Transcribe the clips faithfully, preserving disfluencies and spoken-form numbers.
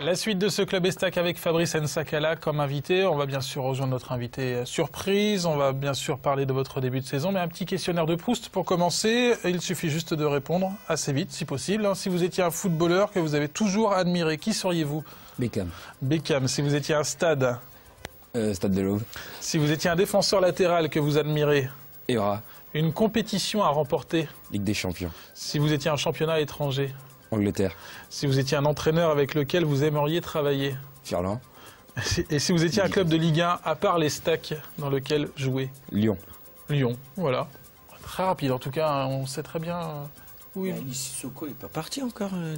La suite de ce Club Estac avec Fabrice N'Sakala comme invité. On va bien sûr rejoindre notre invité surprise. On va bien sûr parler de votre début de saison. Mais un petit questionnaire de Proust pour commencer. Il suffit juste de répondre assez vite, si possible. Si vous étiez un footballeur que vous avez toujours admiré, qui seriez-vous? Beckham. Beckham. Si vous étiez un stade? euh, Stade de l'Aube. Si vous étiez un défenseur latéral que vous admirez? Evra. Une compétition à remporter? Ligue des Champions. Si vous étiez un championnat étranger? Angleterre. Si vous étiez un entraîneur avec lequel vous aimeriez travailler? Furlan. Et si vous étiez un club de Ligue un, à part les Stacks, dans lequel jouer? Lyon. Lyon, voilà. Très rapide, en tout cas, on sait très bien... Oui. Mais Sissoko n'est pas parti encore. Euh...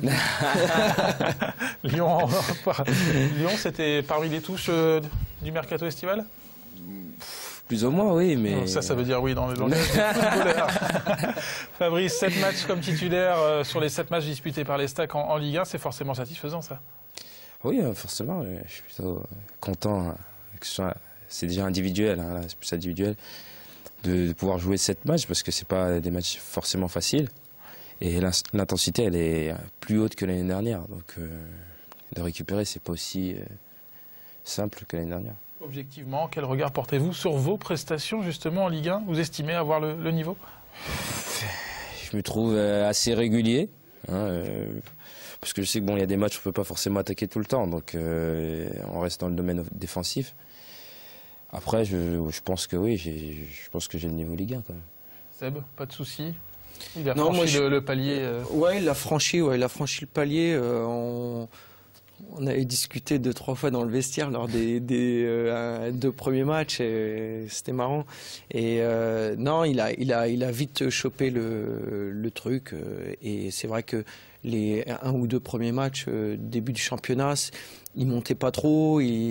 Lyon, Lyon c'était parmi les touches euh, du mercato estival? Plus ou moins, oui, mais... Non, ça, ça veut dire oui dans le langage des footballeurs. Fabrice, sept matchs comme titulaire euh, sur les sept matchs disputés par les Stacks en, en Ligue un, c'est forcément satisfaisant, ça? Oui, forcément, je suis plutôt content. C'est déjà individuel, hein, c'est plus individuel, de, de pouvoir jouer sept matchs, parce que c'est pas des matchs forcément faciles. Et l'intensité, elle est plus haute que l'année dernière. Donc, euh, de récupérer, c'est pas aussi euh, simple que l'année dernière. Objectivement, quel regard portez-vous sur vos prestations, justement, en Ligue un? Vous estimez avoir le, le niveau? Je me trouve assez régulier. Hein, euh, parce que je sais que bon, il y a des matchs où on ne peut pas forcément attaquer tout le temps. Donc, euh, on reste dans le domaine défensif. Après, je, je pense que oui, je pense que j'ai le niveau Ligue un, quand même. Seb, pas de souci? Il a non, franchi moi, je... le, le palier. Euh... Ouais, il a franchi, ouais, il a franchi le palier. Euh, on... on avait discuté deux, trois fois dans le vestiaire lors des, des euh, deux premiers matchs. C'était marrant. Et euh, non, il a, il a, il a vite chopé le, le truc. Euh, et c'est vrai que les un ou deux premiers matchs, euh, début du championnat, il montait pas trop. Il,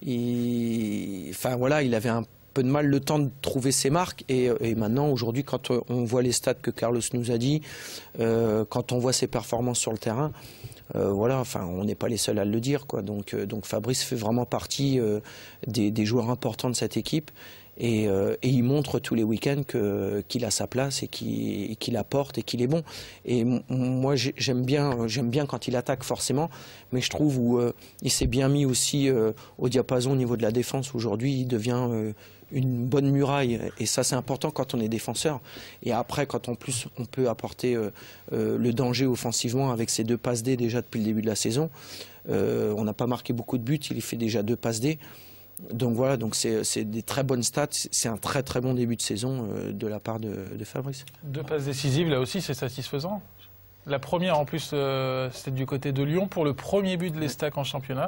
il, enfin voilà, il avait un peu de mal le temps de trouver ses marques et, et maintenant aujourd'hui quand on voit les stats que Carlos nous a dit, euh, quand on voit ses performances sur le terrain, euh, voilà, enfin on n'est pas les seuls à le dire, quoi. Donc, euh, donc Fabrice fait vraiment partie euh, des, des joueurs importants de cette équipe et, euh, et il montre tous les week-ends que, qu'il a sa place et qu'il, qu'il apporte et qu'il est bon. Et moi j'aime bien, j'aime bien quand il attaque forcément, mais je trouve où euh, il s'est bien mis aussi euh, au diapason au niveau de la défense. Aujourd'hui il devient euh, une bonne muraille et ça c'est important quand on est défenseur. Et après quand en plus on peut apporter euh, euh, le danger offensivement avec ses deux passes D déjà depuis le début de la saison. Euh, on n'a pas marqué beaucoup de buts, il fait déjà deux passes D. Donc voilà, donc c'est des très bonnes stats, c'est un très très bon début de saison euh, de la part de, de Fabrice. Deux passes décisives, là aussi c'est satisfaisant. La première en plus euh, c'était du côté de Lyon pour le premier but de l'Estac en championnat.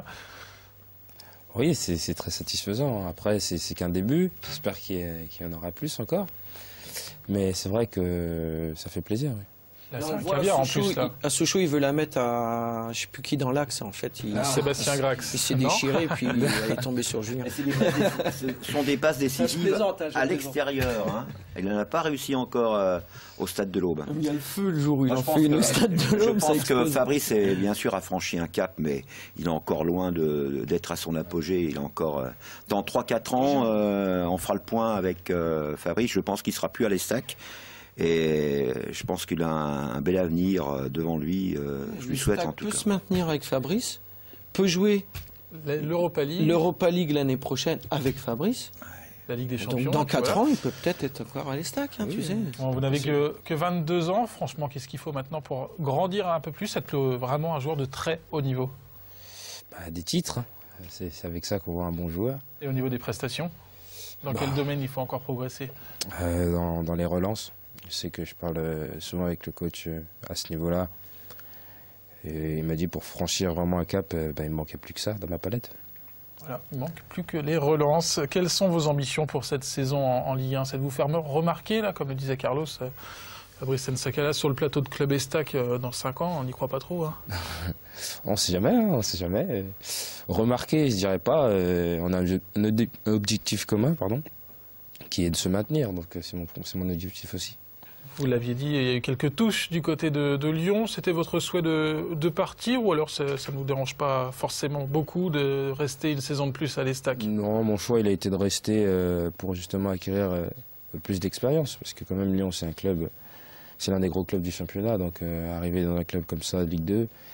Oui, c'est très satisfaisant. Après, c'est qu'un début. J'espère qu'il y, qu'il y en aura plus encore. Mais c'est vrai que ça fait plaisir. Oui. Là, c'est un caviar en plus. Là. À Sochaux, il veut la mettre à je ne sais plus qui dans l'axe en fait. Il, ah, Sébastien Grax. Il s'est déchiré puis il est tombé sur Julien. Ce sont des passes décisives à l'extérieur. Hein. Il n'en a pas réussi encore euh, au Stade de l'Aube. Il y a le feu le jour où il en fait une au Stade de l'Aube. Je pense que Fabrice, est, bien sûr, a franchi un cap, mais il est encore loin d'être à son apogée. Il a encore euh, dans trois quatre ans, euh, on fera le point avec euh, Fabrice. Je pense qu'il ne sera plus à l'Estac. Et je pense qu'il a un, un bel avenir devant lui. Euh, je lui souhaite en tout cas. Peut se maintenir avec Fabrice, peut jouer l'Europa League, l'Europa League l'année prochaine avec Fabrice. La Ligue des Champions. Donc dans quatre voilà. ans, il peut peut-être être encore à l'Estac, hein, oui, tu sais. Bon, vous n'avez que, que vingt-deux ans. Franchement, qu'est-ce qu'il faut maintenant pour grandir un peu plus, être vraiment un joueur de très haut niveau? Bah, des titres. C'est avec ça qu'on voit un bon joueur. Et au niveau des prestations, dans bah, quel domaine il faut encore progresser? euh, dans, dans les relances. Je sais que je parle souvent avec le coach à ce niveau-là. Et il m'a dit pour franchir vraiment un cap, ben, il ne me manquait plus que ça dans ma palette. Voilà, il ne manque plus que les relances. Quelles sont vos ambitions pour cette saison en, en Ligue un? C'est de vous faire remarquer, là, comme le disait Carlos, Fabrice N'Sakala, sur le plateau de Club Estac dans cinq ans? On n'y croit pas trop. Hein. On ne sait jamais, hein, on sait jamais. Remarquer, je ne dirais pas. Euh, on a un objectif commun, pardon, qui est de se maintenir. Donc c'est mon, mon objectif aussi. Vous l'aviez dit, il y a eu quelques touches du côté de, de Lyon. C'était votre souhait de, de partir ou alors ça ne vous dérange pas forcément beaucoup de rester une saison de plus à l'Estac? Non, mon choix il a été de rester euh, pour justement acquérir euh, plus d'expérience. Parce que quand même Lyon c'est un club, c'est l'un des gros clubs du championnat. Donc euh, arriver dans un club comme ça, Ligue deux,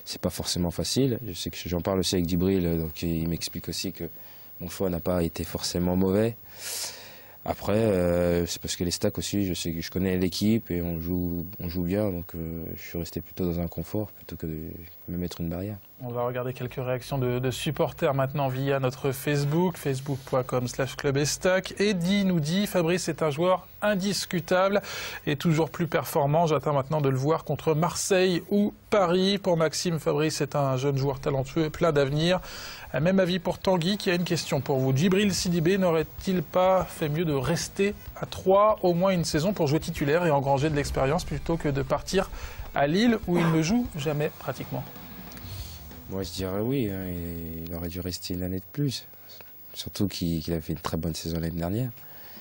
c'est pas forcément facile. Je sais que j'en parle aussi avec Djibril, donc il m'explique aussi que mon choix n'a pas été forcément mauvais. Après, euh, c'est parce que les stacks aussi, je sais que je connais l'équipe et on joue, on joue bien, donc euh, je suis resté plutôt dans un confort plutôt que de me mettre une barrière. On va regarder quelques réactions de, de supporters maintenant via notre Facebook, facebook point com slash club estac. Eddy nous dit, Fabrice est un joueur indiscutable et toujours plus performant. J'attends maintenant de le voir contre Marseille ou Paris. Pour Maxime, Fabrice est un jeune joueur talentueux et plein d'avenir. Même avis pour Tanguy qui a une question pour vous. Djibril Sidibé n'aurait-il pas fait mieux de rester à Troyes au moins une saison pour jouer titulaire et engranger de l'expérience plutôt que de partir à Lille où il ne joue jamais pratiquement? Moi, je dirais oui. Hein, il aurait dû rester une année de plus. Surtout qu'il qu'il a fait une très bonne saison l'année dernière.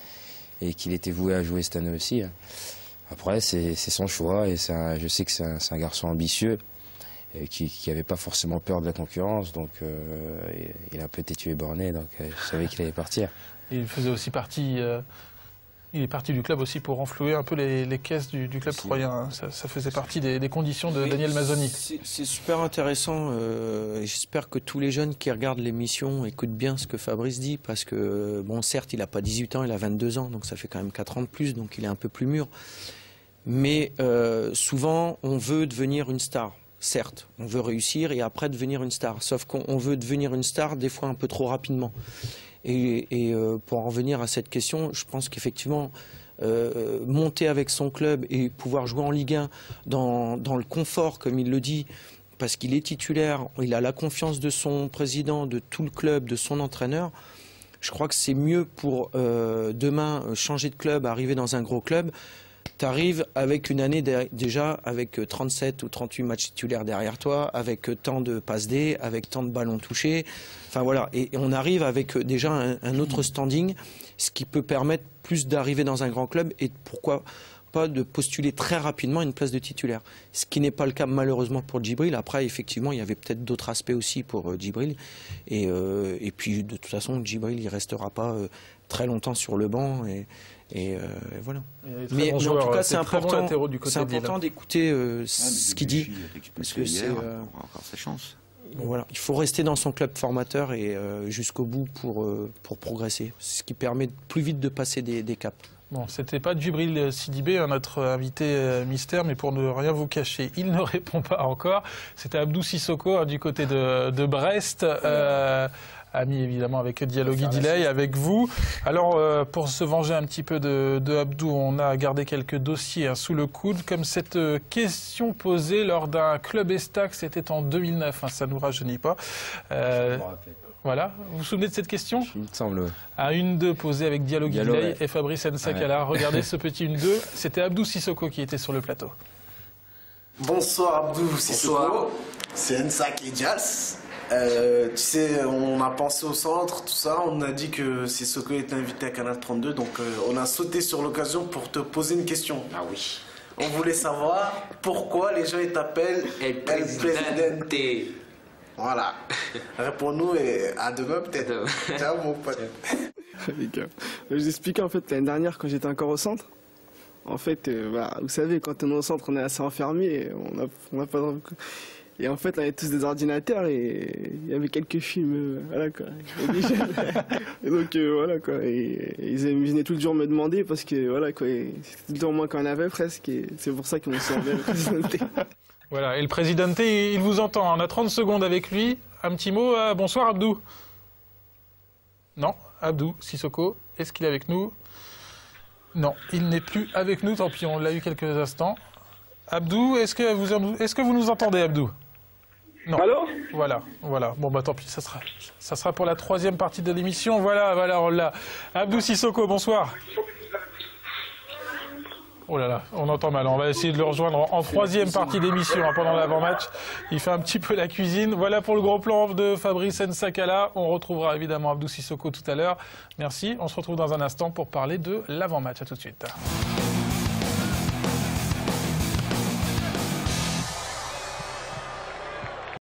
Et qu'il était voué à jouer cette année aussi. Hein. Après, c'est son choix. Et un, je sais que c'est un, un garçon ambitieux. Et qui n'avait pas forcément peur de la concurrence. Donc, euh, il a un peu têtu et borné. Donc, euh, je savais qu'il allait partir. Et il faisait aussi partie... Euh... Il est parti du club aussi pour renflouer un peu les, les caisses du, du club troyen. Ça, ça faisait partie des, des conditions de Daniel Mazzoni. C'est super intéressant. Euh, J'espère que tous les jeunes qui regardent l'émission écoutent bien ce que Fabrice dit. Parce que, bon, certes, il n'a pas dix-huit ans, il a vingt-deux ans. Donc ça fait quand même quatre ans de plus. Donc il est un peu plus mûr. Mais euh, souvent, on veut devenir une star. Certes, on veut réussir et après devenir une star. Sauf qu'on veut devenir une star des fois un peu trop rapidement. Et, et euh, pour en revenir à cette question, je pense qu'effectivement, euh, monter avec son club et pouvoir jouer en Ligue un dans, dans le confort, comme il le dit, parce qu'il est titulaire, il a la confiance de son président, de tout le club, de son entraîneur, je crois que c'est mieux pour euh, demain changer de club, arriver dans un gros club. Tu arrives avec une année déjà avec trente-sept ou trente-huit matchs titulaires derrière toi, avec tant de passes D, avec tant de ballons touchés. Enfin voilà, et on arrive avec déjà un, un autre standing, ce qui peut permettre plus d'arriver dans un grand club et pourquoi pas de postuler très rapidement une place de titulaire. Ce qui n'est pas le cas malheureusement pour Djibril. Après, effectivement, il y avait peut-être d'autres aspects aussi pour euh, Djibril. Et, euh, et puis de toute façon, Djibril, il ne restera pas euh, très longtemps sur le banc. Et, Et, euh, et voilà. Mais, mais en tout cas, c'est important, c'est important d'écouter euh, ah, ce qu'il dit. Parce que c'est euh, encore sa chance. Voilà, il faut rester dans son club formateur et euh, jusqu'au bout pour euh, pour progresser, ce qui permet plus vite de passer des, des caps. Bon, c'était pas Djibril Sidibé, notre invité euh, mystère, mais pour ne rien vous cacher, il ne répond pas encore. C'était Abdou Sissoko hein, du côté de, de Brest. Euh, Ami évidemment avec Diallo Guidilei, avec vous. Alors euh, pour se venger un petit peu de, de Abdou, on a gardé quelques dossiers hein, sous le coude, comme cette euh, question posée lors d'un club Estac, c'était en deux mille neuf, hein, ça ne nous rajeunit pas. Euh, voilà, vous vous souvenez de cette question? Il me semble. Un une deux posé avec Diallo Guidilei ouais. et Fabrice Nsakala. Ouais. Regardez ce petit une deux, c'était Abdou Sissoko qui était sur le plateau. Bonsoir Abdou Sissoko, c'est Nsak et Dias. Euh, tu sais, on a pensé au centre, tout ça, on a dit que Sissoko était invité à Canal trente-deux, donc euh, on a sauté sur l'occasion pour te poser une question. Ah oui. On voulait savoir pourquoi les gens ils t'appellent El Presidente. Voilà. Réponds-nous et à demain peut-être. Ciao mon pote. Les gars, je vous explique en fait l'année dernière quand j'étais encore au centre. En fait, euh, bah, vous savez, quand on est au centre, on est assez enfermé, et on a, on a pas. Et en fait, on avait tous des ordinateurs et il y avait quelques films, euh, voilà quoi. Et, et donc euh, voilà quoi. Et, et ils venaient tout le jour me demander parce que voilà quoi. C'était tout le temps moi qu'on avait presque. Et c'est pour ça qu'ils m'ont servi le Presidente. Voilà. Et le Presidente, il vous entend. On a trente secondes avec lui. Un petit mot. Euh, bonsoir Abdou. Non, Abdou Sissoko. Est-ce qu'il est avec nous? Non, il n'est plus avec nous. Tant pis, on l'a eu quelques instants. Abdou, est-ce que vous, est-ce que vous nous entendez, Abdou? Non. Allô? Voilà, voilà. Bon, bah tant pis, ça sera, ça sera pour la troisième partie de l'émission. Voilà, voilà, on l'a. Abdou Sissoko, bonsoir. Oh là là, on entend mal. On va essayer de le rejoindre en, en troisième partie d'émission hein, pendant l'avant-match. Il fait un petit peu la cuisine. Voilà pour le gros plan de Fabrice Nsakala. On retrouvera évidemment Abdou Sissoko tout à l'heure. Merci. On se retrouve dans un instant pour parler de l'avant-match. À tout de suite.